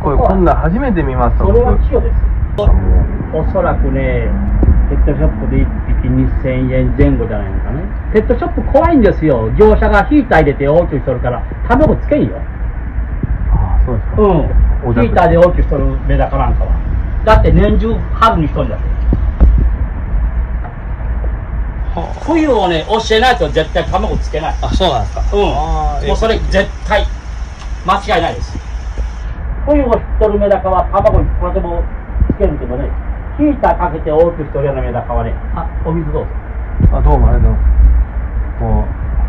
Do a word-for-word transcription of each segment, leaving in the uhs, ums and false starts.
これこんなん初めて見ました。 それは器用です。おそらくね、ペットショップでいっぴきにせんえんぜん後じゃないのかね。ペットショップ怖いんですよ。業者がヒーター入れて大きくしとるから、卵つけんよ。 ああ、そうですか。 うん。ヒーターで大きくしとるメダカなんかは。だって年中春にしとんだって。冬をね、教えないと絶対卵つけない。 あ、そうなんですか。 うん。もうそれ絶対、間違いないです。冬を知っとるメダカは卵いくらでもつけるけどね、ヒーターかけて大きくしとるようなメダカはね、あ、お水どうぞ。 あ、どうもありがとうございます。も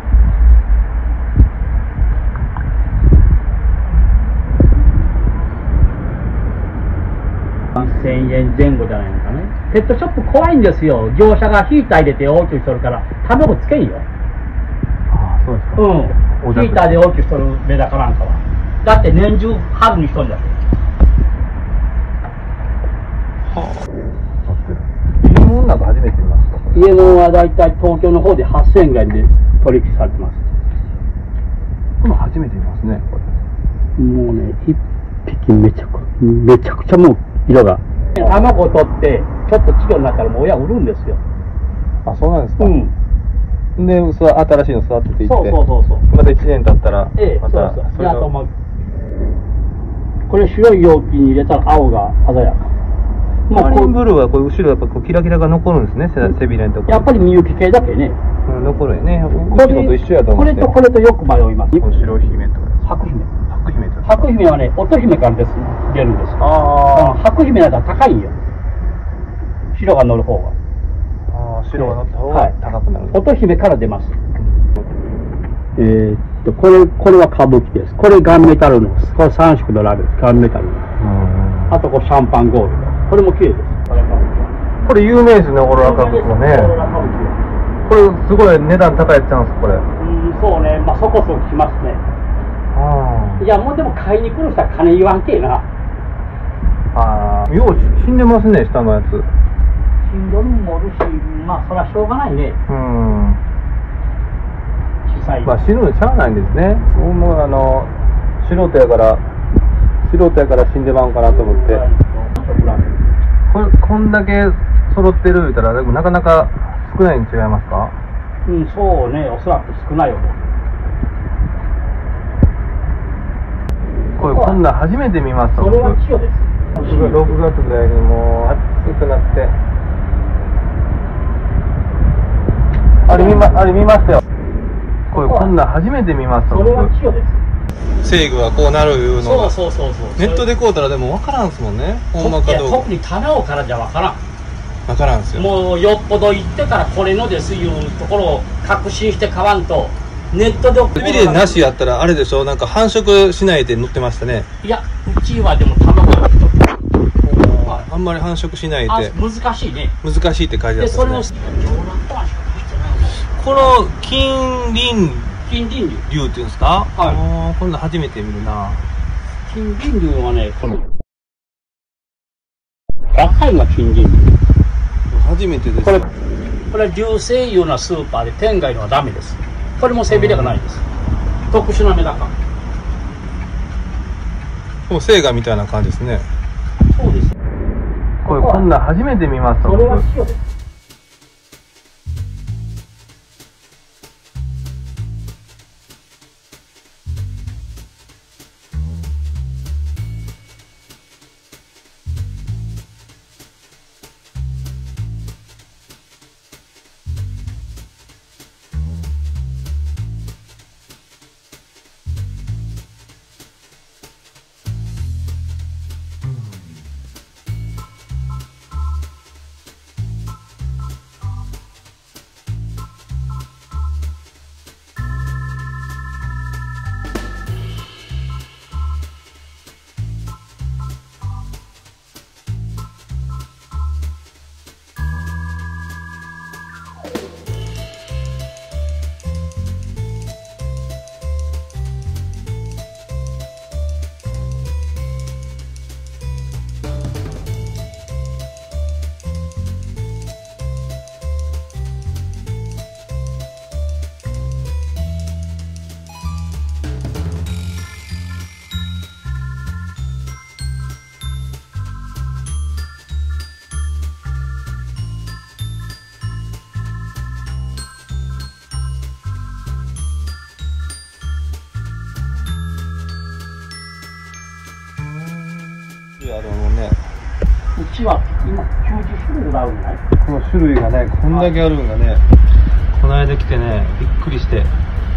うにせんえんぜん後じゃないのかね。ペットショップ怖いんですよ。業者がヒーター入れて大きくしとるから、卵つけんよ。 ああ、そうですか。 うん。ヒーターで大きくしとるメダカなんかは。だって年中春にしとんだって。 はあ。家の中初めて見ました。 家のはだいたい東京の方ではっせんえんぐらいで取引されてます。 これ初めて見ますね、これ。 もうね、一匹めちゃくめちゃくちゃもう色が。卵を取って、ちょっと稚魚になったらもう親売るんですよ。 あ、そうなんですか。 うん。 で、新しいの育てていって。 そうそうそうそう。 またいちねん経ったら、 ええ、 またそうそう。 それを。 これ白い容器に入れたら青が鮮やか。 マリンブルーはこう後ろやっぱこうキラキラが残るんですね、背びれのところ。 やっぱりミユキ系だけね。 うん、残るよね。うちのと一緒やと思って。 これとこれとよく迷います。 白姫とか。 白姫。 白姫とか。 白姫はね、乙姫からです、出るんです。 ああ。 白姫だったら高いんよ。白が乗る方が。 ああ、白が乗った方が高くなる。 乙姫から出ます。えーっと、これ、これは歌舞伎です。これガンメタルの、これさん色のラル、ガンメタルの。あとこれシャンパンゴールド。これも綺麗です。 これ有名ですね、オーロラ歌舞伎はね。これすごい値段高いやつちゃうんです、これ。うん、 そうね。まあそこそこしますね。ああ。いや、もうでも買いに来る人は金言わんけえな。 ああ。よう死んでますね、下のやつ。 死んどるもおるし、まあそれはしょうがないね。 うん。 小さい。 まあ死ぬのしゃあないんですね。もうあの、素人やから、素人やから死んでまうんかなと思って。これ、こんだけ揃ってる言うたら、でもなかなか少ないに違いますか？ うん、そうね、おそらく少ないよ。 これ、こんなん初めて見ました。 それは器用です。 ろくがつぐらいにもう暑くなって。あれ見ま、あれ見ましたよ。これ、こんなん初めて見ました。 それは器用です。 制御がこうなるいうのが。 そうそうそうそう。 ネットで買うたらでも分からんすもんね。ほんまかどうか。 特に棚をからじゃ分からん。 分からんすよ。 もうよっぽど行ってからこれのですいうところを確信して買わんと、ネットで送背びれなしやったらあれでしょ、なんか繁殖しないで載ってましたね。 いや、うちはでも卵が一つ。 あんまり繁殖しないで。 難しいね。 難しいって書いてあった、ね。で、それをこの金輪金輪竜っていうんですか？ はい。 ああ、こんな初めて見るな。 金輪竜はね、この赤いのが金輪竜。 初めてです。 これ、これ流星いうようなスーパーで天外のはダメです。これも背びれがないです。特殊なメダカ。 もう星河みたいな感じですね。 そうです。 これこんなん初めて見ました。 それは塩です。 種類あるもんね。 うちは今きゅうじゅっしゅるいぐらいあるんじゃない？ この種類がね、こんだけあるんがね、この間来てね、びっくりして。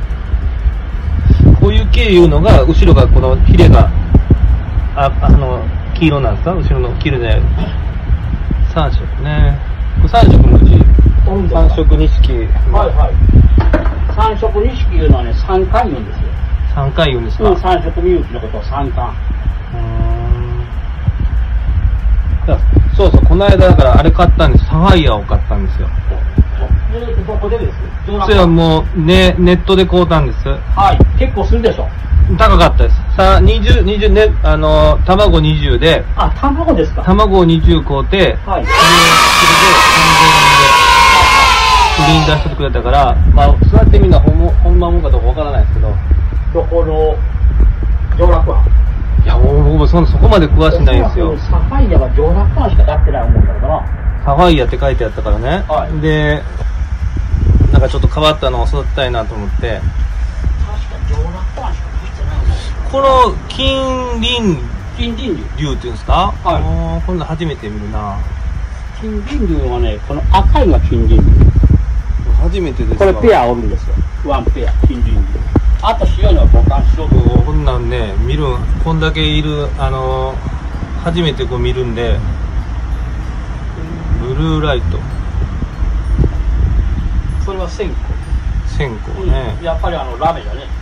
こういう系いうのが、後ろがこのヒレが、あ、あの、黄色なんですか？後ろの黄色で。さん色ね。これさん色のうち、さん色錦。 はいはい。さん色錦いうのはね、三冠言うんですよ。 三冠言うんですか？ うん、さん色みゆきのことを三冠。 うーん。そうそう、この間だからあれ買ったんです。サファイアを買ったんですよ。 どこでです？ それはもう、ね、ネットで買うたんです。 はい。結構するでしょ。 高かったです。さあ、にじゅう、にじゅうね、あの、卵にじゅうで、 あ、卵ですか？ 卵をにじゅう買うて、 はい。 それでさんぜんえんで、売りに出してくれたから、まあ、座ってみるのはほんま、ほんまもんかどうかわからないですけど。 どこの、上洛湾。 いや、もう僕もそそこまで詳しないんですよ。 サファイアは上洛湾しか出してない思うんだけどな。 サファイアって書いてあったからね。 はい、 で、なんかちょっと変わったのを育てたいなと思って。 確か上洛湾しか出してないもん。 この金鱗金鱗龍っていうんですか？ はい。 ああ、こんな初めて見るな。 金鱗龍はね、この赤いのが金鱗龍。 初めてですこれペアおるんですよ。ワンペア、金鱗龍。あと白いのは五冠白龍。 こんなんね、見る、こんだけいる、あのー、初めてこう見るんで、ブルーライト。 それは線香。 線香ね、 うん。やっぱりあの、ラメだね。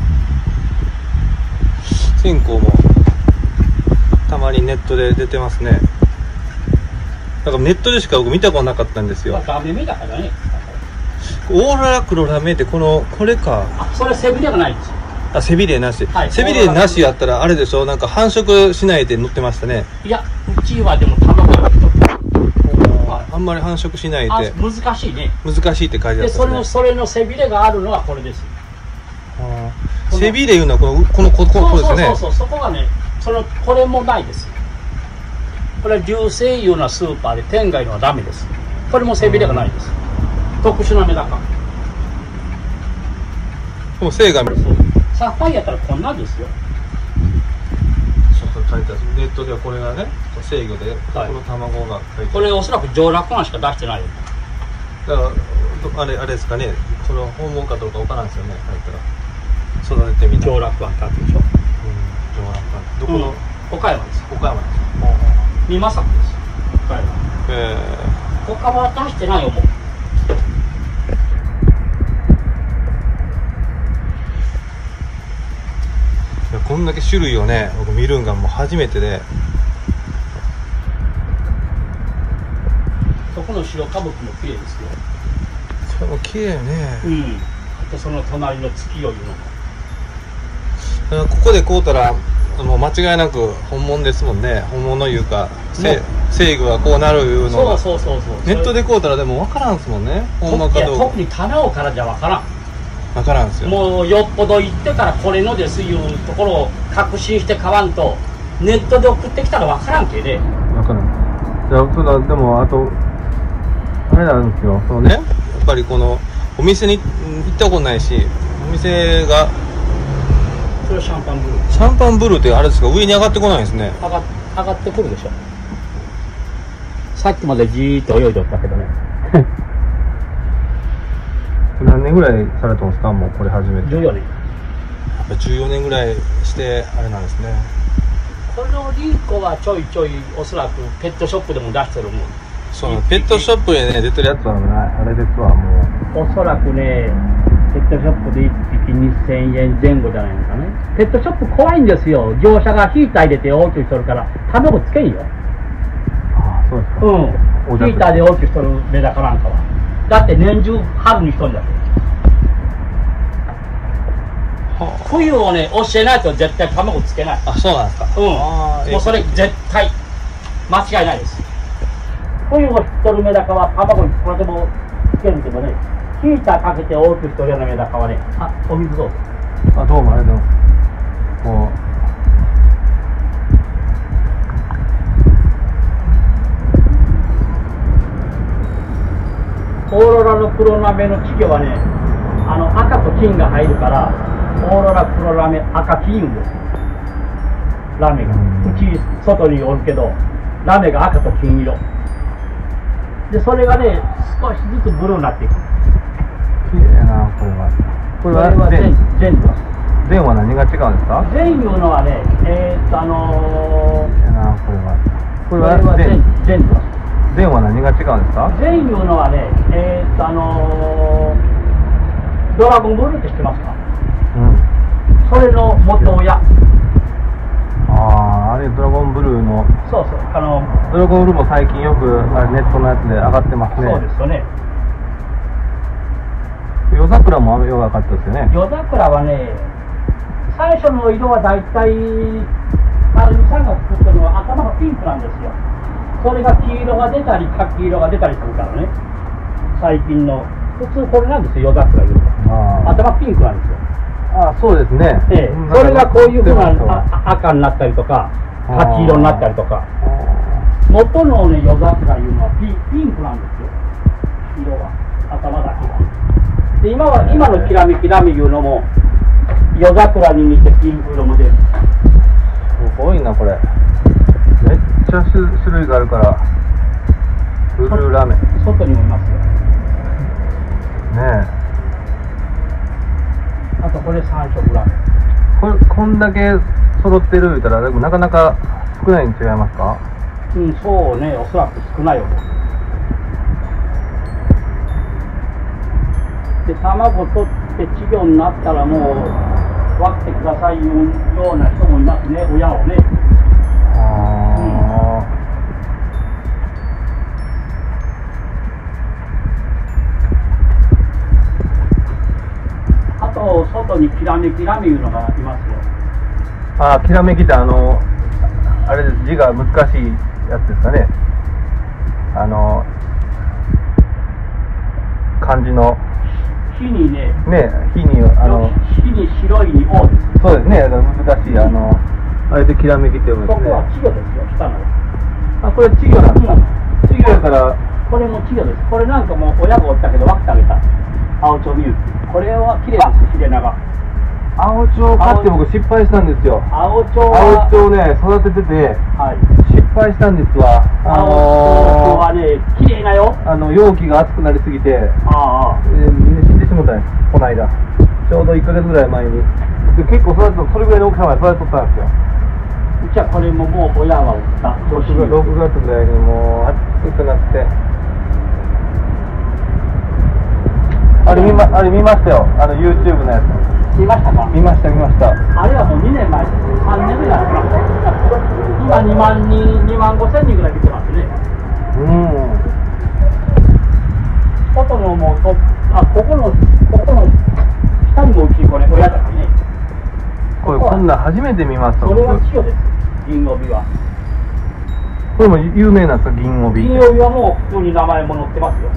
線香も、たまにネットで出てますね。だからネットでしか僕見たことなかったんですよ。 ラメ目だからね。 オーロラ黒ラメってこの、これか。 あ、それ背びれがないんですよ。 あ、背びれなし。 はい、 背びれなしやったらあれでしょ、なんか繁殖しないで載ってましたね。 いや、うちはでも卵が一つ。 あんまり繁殖しないで。 難しいね。 難しいって書いてあった、ね。 で、それの、それの背びれがあるのはこれです。 背びれいうのはこの、この、ここ、こですね。 そうそうそう、そこがね、その、これもないです。これは流星いうのはスーパーで、天外のはダメです。これも背びれがないです。特殊なメダカ。 もう精がサファイアやったらこんなんですよ。 ちょっと書いてある。ネットではこれがね、制御で、はい、この卵が書いてある。 これおそらく上洛湾しか出してないよ。 だからあれあれですかね、その訪問かどうかわからんですよね。入ったら育ててみた。 上洛湾ってあるでしょ。うん、 上洛湾。どこの？ うん、岡山です。 岡山です。 美作です。岡山。 ええー。他は出してないよもう。 こんだけ種類をね、僕見るんがもう初めてで。 そこの白歌舞伎も綺麗ですよ。 それも綺麗ね。 うん。あとその隣の月夜いうのも。ここで買うたらもう間違いなく本物ですもんね。本物いうか、制御がこうなるいうのが。 そうそうそうそう。 ネットで買うたらでも分からんすもんね。ほんまかどうか。 特に棚をからじゃ分からん。 分からんすよ。 もうよっぽど行ってからこれのですいうところを確信して買わんと、ネットで送ってきたら分からんけで。 分からん。じゃあ、そのでもあとあれなんですよ。そのね、やっぱりこのお店に行ったことないし、お店がそれはシャンパンブルー。 シャンパンブルーってあれですか、上に上がってこないんですね。 上が上がってくるでしょ。さっきまでじーっと泳いでおったけどね。 何年ぐらいされたんですか、もうこれ始めて。 じゅうよねん。 じゅうよねんぐらいしてあれなんですね。 このリンコはちょいちょいおそらくペットショップでも出してるもん。 そう、ペットショップでね出てるやつはないあれですわ。もうおそらくね、ペットショップでいっぴきにせんえんぜん後じゃないのかね。ペットショップ怖いんですよ。業者がヒーター入れて大きくしとるから卵つけんよ。 ああ、そうですか。 うん。ヒーターで大きくしとるメダカなんかは。だって年中春にしとんじゃん。冬をね教えないと絶対卵つけない。 あ、そうなんですか。 うん。もうそれ絶対間違いないです。冬をしとるメダカは卵いくらでもつけるけどね、ヒーターかけて大きくしとるようなメダカはね、あ、お水どうぞ。 あ、どうもありがとうございます。もうオーロラの黒ラメの稚魚はね、あの赤と金が入るからオーロラ黒ラメ赤金言うんですよ。 ラメが。うち外におるけど、ラメが赤と金色。で、それがね、少しずつブルーになっていく。 綺麗な、これは。これは全全部。 全は何が違うんですか？ 全いうのはね、えー、っと、あのー、 綺麗な、これは。これは全全部。 全は何が違うんですか？ 全いうのはね、えー、っと、あのー、ドラゴンブルーって知ってますか？ うん。 それの元親。 ああ、あれドラゴンブルーの。 そうそう、あのドラゴンブルーも最近よくあれネットのやつで上がってますね。 そうですよね。 夜桜も色がかったですよね。 夜桜はね、最初の色はだいたいあれさんが作ったのは頭がピンクなんですよ。それが黄色が出たり柿色が出たりするからね。最近の普通これなんですよ、夜桜いうのは。頭ピンクなんですよ。 ああ、そうですね。 ええ、それがこういうふうな赤になったりとか柿色になったりとか。元のね、夜桜いうのは ピ, ピンクなんですよ、色は、頭だけが。で、今は、今のきらめきラメいうのも、夜桜に似てピンク色も出る。 すごいな、これ。めっちゃ種種類があるから、ブルーラメ。 外にもいますよ。 ねえ。 あと、これさん色ラメ。 これ、こんだけ揃ってる言うたら、でもなかなか少ないに違いますか？ うん、そうね、おそらく少ないよ。で、卵取って稚魚になったらもう割ってくださいいうような人もいますね、親をね。 ああ、うん、あと外にきらめきラメいうのがいますよ。 ああ、きらめきってあのあれです、字が難しいやつですかね。あの漢字の火にね、 ね、火にあの火に白いに王です。 そうですね、難しいあのあれできらめきって読むんですね。 ここは稚魚ですよ、下の。 あ、これ稚魚なんですか？稚魚やから。 これも稚魚です。これなんかもう親がおったけど分けてあげた。青蝶ミユキ。これは綺麗です、ヒレナガ。 青蝶買って僕失敗したんですよ。 青蝶は青蝶ね、育ててて、はい、失敗したんですわ。あのー、 青蝶はね、綺麗なよ。 あの容器が熱くなりすぎて、 ああ、 えー、死んでしまったんです、この間。ちょうどいっかげつぐらい前に。で結構育てと、それぐらいの大きさまで育てとったんですよ。 うちはこれももう親は売った。 ろくがつぐらいにもう熱くなって。あれ見ま、あれ見ましたよ、あの YouTube のやつ。 見ましたか？ 見ました見ました。 あれはもうにねんまえです。さんねんぐらい前。今にまんにん、にまんごせんにんぐらい見てますね。 うん。 外のもうと、あ、ここの、ここの下にもうちこれ親だからね。 これこんなん初めて見ました。 これは稚魚です。銀帯は。 これも有名なんですか、銀帯。 銀帯はもう普通に名前も載ってますよ。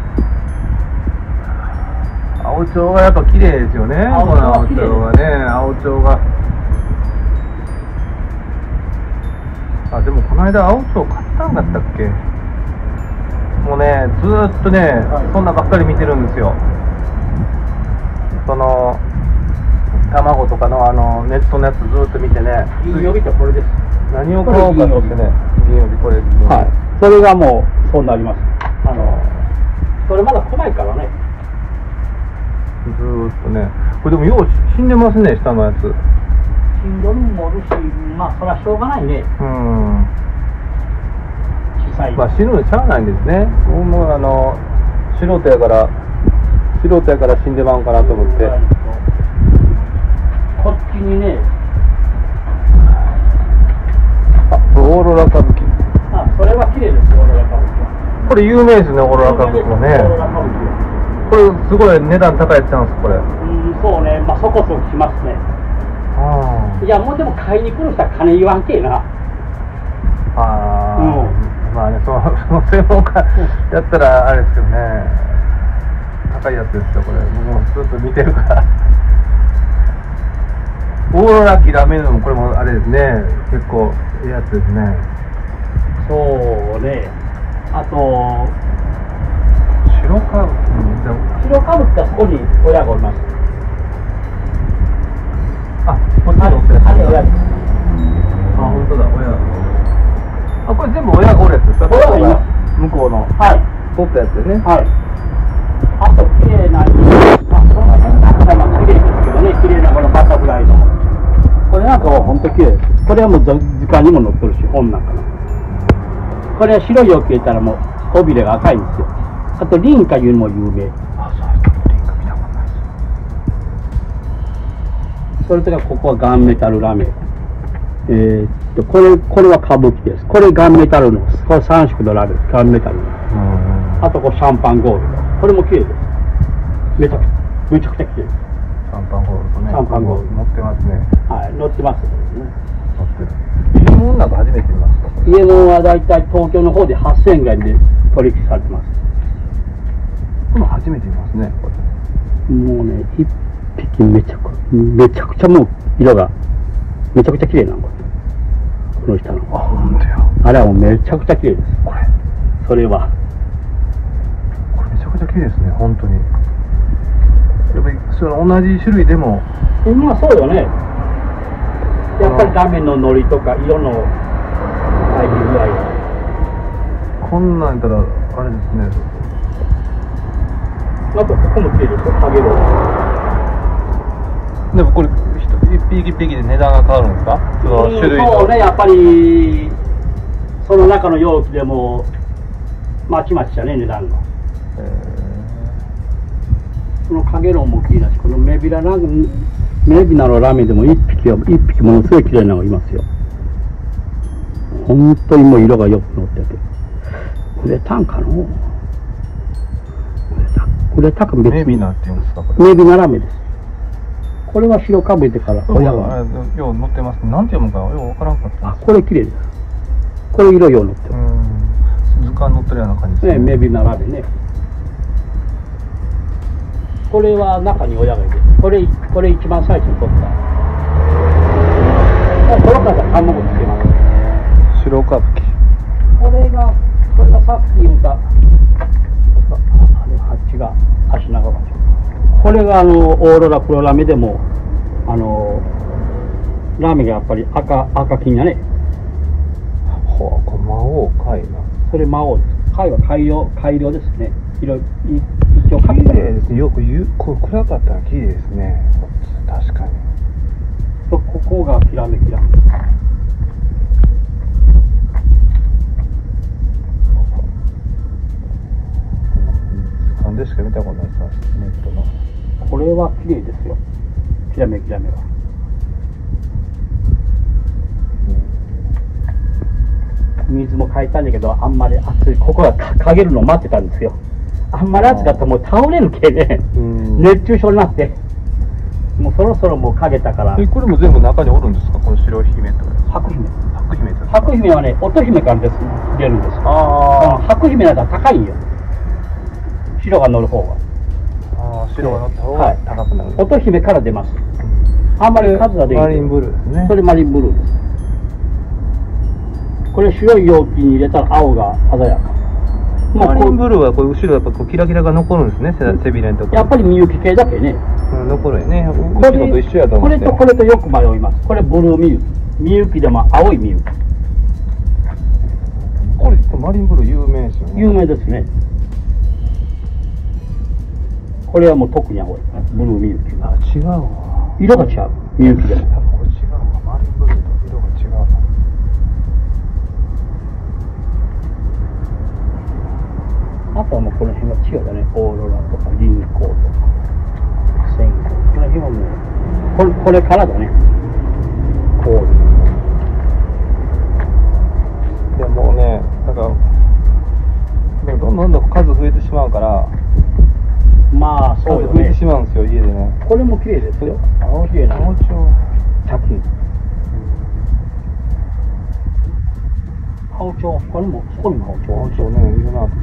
青蝶がやっぱ綺麗ですよね。 青蝶は綺麗です。 青蝶がね、青蝶が。あ、でもこの間青蝶買ったんだったっけ。もうね、ずーっとね、はい、そんなばっかり見てるんですよ。その卵とかのあのネットのやつずーっと見てね。 銀帯ってこれです。 何を買おうかとってね。銀帯これ。 はい。それがもうそうなります。あのそれまだ来ないからね。 ずーっとね、これでもよう死んでますね、下のやつ。 死んどるもおるし、まあそれはしょうがないね。 うん。 小さい。 まあ死ぬのしゃあないんですね。もうあの素人やから素人やから死んでまうんかなと思って。 こっちにね。 あ、オーロラ歌舞伎。 あ、それは綺麗です、オーロラ歌舞伎は。 これ有名ですね、オーロラ歌舞伎もね。これすごい値段高いやつなんです、これ。うん、 そうね、まあそこそこしますね。ああ。いや、もうでも買いに来る人は金言わんけえな。 ああ、うん、まあね、そのその専門家やったらあれですけどね、高いやつですよ、これ。もうずっと見てるから。オーロラきらめるのもこれもあれですね、結構いいやつですね。 そうね。あと。 白歌舞伎、 白歌舞伎はそこに親がおります。 あ、こっちにおってる。 あれ親です。 取ったやつでね。 はい。あと、綺麗な、まあ、その辺なんかまあ綺麗ですけどね、綺麗なこのバタフライの。これなんかは本当綺麗です。これはもう図鑑にも載ってるし、本なんかの。これは白い容器入れたらもう、尾びれが赤いんですよ。あと、リンカいうのも有名。 あ、そうですか。リンカ見たことないです。 それとか、ここはガンメタルラメ。えー、っと、これ、これは歌舞伎です。これガンメタルの、これさん色のラメ、ガンメタルの。あと、これシャンパンゴールド。これも綺麗です。めちゃくちゃ、めちゃくちゃ綺麗です。 シャンパンゴールドね。 シャンパンゴールド。 乗ってますね。 はい、乗ってますね。 乗ってる。家門なんか初めて見ました。 家門はだいたい東京の方ではっせんえんぐらいで取引されてます。 これ初めて見ますね、これ。 もうね、一匹めちゃく、めちゃくちゃもう色が、めちゃくちゃ綺麗なの、これ。この下の。 あ、ほんとや。 あれはもうめちゃくちゃ綺麗です。 これ。 それは。 これめちゃくちゃ綺麗ですね、本当に。やっぱりその同じ種類でも。 まあそうよね。やっぱり画面のノリとか色の入り具合が。 こんなんやったら、あれですね。 あと、ここも綺麗ですよ、影の。 でもこれ、一匹一匹で値段が変わるんですか？その種類の。 そうね、やっぱり、その中の容器でも、まちまちしたね、値段が。このカゲロウも綺麗だし、このメビララン、メビナのラメでも一匹は、一匹ものすごい綺麗なのがいますよ。本当にもう色がよく乗ってて。これタンかのこれタンか別に。 メビナって言うんですか、これ。 メビナラメです。これは白かぶいてから親は。 よう乗ってますね。なんて読むかようわからんかったあ、これ綺麗です。これ色よう乗ってる。 うん。図鑑乗ってるような感じですね。メビナラメね。これは中に親がいて、これ、これ一番最初に取った。この方は卵つけます。 白歌舞伎。 これが、これがさっき言った、あれ、あっちが足長場所。これがあの、オーロラプロラメでも、あの、ラメがやっぱり赤、赤金やね。 ほう、これ魔王貝な。 それ魔王です。貝は改良、改良ですね。いろいろ、一応綺麗ですね。よく言う、これ暗かったら綺麗ですね。確かに。 と、ここがきらめきらめ。 図鑑でしか見たことないです、ネットの。 これは綺麗ですよ。きらめきらめは。水も変えたんだけど、あんまり熱い、ここがかげるのを待ってたんですよ。あんまり暑かったらもう倒れるけね、熱中症になって、もうそろそろもうかげたから。 え、これも全部中におるんですか、この白姫とか。 白姫。 白姫ですか。 白姫はね、乙姫からです出るんです。 ああ、白姫だったら高いんよ。白が乗る方が。 ああ、白が乗った方が高くなる。はい、 乙姫から出ます。あんまり数が出る。 マリンブルーですね。 それマリンブルーです。これ白い容器に入れたら青が鮮やか。 マリンブルーはこう後ろやっぱこうキラキラが残るんですね、背びれのところ。 やっぱりみゆき系だけね。 うん、残るよね。 これと一緒やと思って。 これとこれとよく迷います。これブルーみゆき。みゆきでも青いみゆき。 これマリンブルー有名ですよね。 有名ですね。これはもう特に青い。ブルーみゆき。 あ、違うわ。 色が違う。みゆきでも。 多分これ違うわ。マリンブルーと色が違うわ。 あとはもうこの辺が違うだね。オーロラとかリンコとか線香。この辺はもうこれ、これからだね。こう。 いやもうね、なんかどんどんどん数増えてしまうから。 まあそうよね。 増えてしまうんですよ、家でね。 これも綺麗ですよ。青綺麗な。 青蝶。 茶金。青蝶、これも、そこにも青蝶。 青蝶ね、いるなと。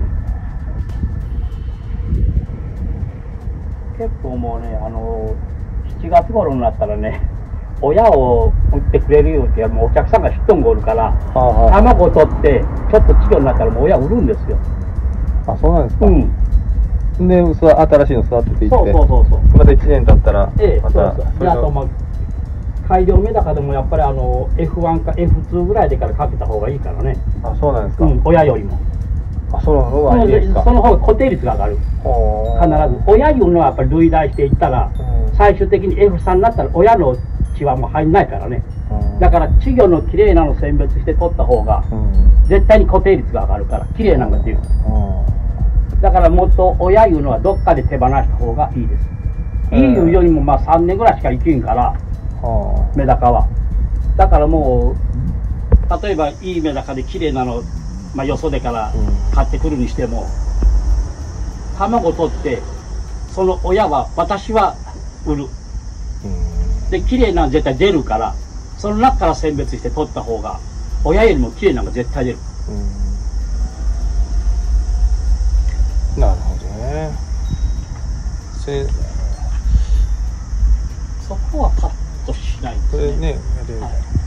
結構もうね、あの、しちがつ頃になったらね、親を売ってくれるよってもうお客さんがヒットンがおるから、はあはあ、卵を取って、ちょっと稚魚になったらもう親売るんですよ。 あ、そうなんですか。うん。で、新しいの育てていって。 そうそうそうそう。 またいちねん経ったら、 ええ、 また。 そうそう。で、あと、まあ、改良メダカでもやっぱりあの、エフワン か エフツー ぐらいでからかけた方がいいからね。 あ、そうなんですか。 うん、親よりも。 あ、その方がいいですか。 その方が固定率が上がる。必ず。親いうのはやっぱり類大していったら、うん、最終的に エフさんになったら親の血はもう入んないからね。うん、だから稚魚のきれいなの選別して取った方が、うん、絶対に固定率が上がるから、きれいなのが出る。うん、だからもっと親いうのはどっかで手放した方がいいです。いいいうよりもまあさんねんぐらいしか生きんから、うん、メダカは。だからもう、例えばいいメダカできれいなの、まあ、よそでから買ってくるにしても、うん、卵取ってその親は私は売る、うん、できれいなの絶対出るから、その中から選別して取った方が親よりもきれいなのが絶対出る、 うん、なるほどね。せそこはカットしないんですね。 これね、